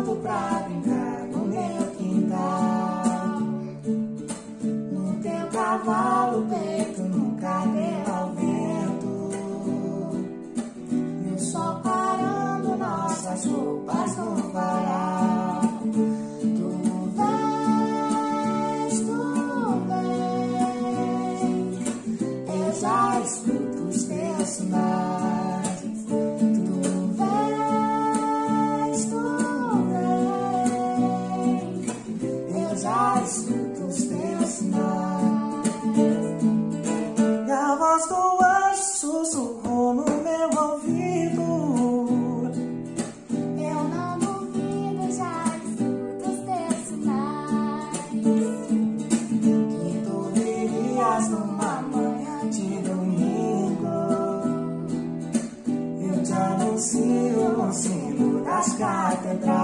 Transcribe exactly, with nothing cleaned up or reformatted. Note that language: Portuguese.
pronto pra brincar no meu quintal. No teu cavalo preto, no cabelo ao vento, e o sol parando nossas roupas no varal. Tu vens, tu vens, eu já escuto os teus sinais. Tu vens, tu vens, eu já escuto os teus sinais. E a voz do anjo sussurrou no meu ouvido. Eu não duvido, já escuto os teus sinais. Que tu virias numa manhã de domingo. Eu te anuncio no sino das catedrais.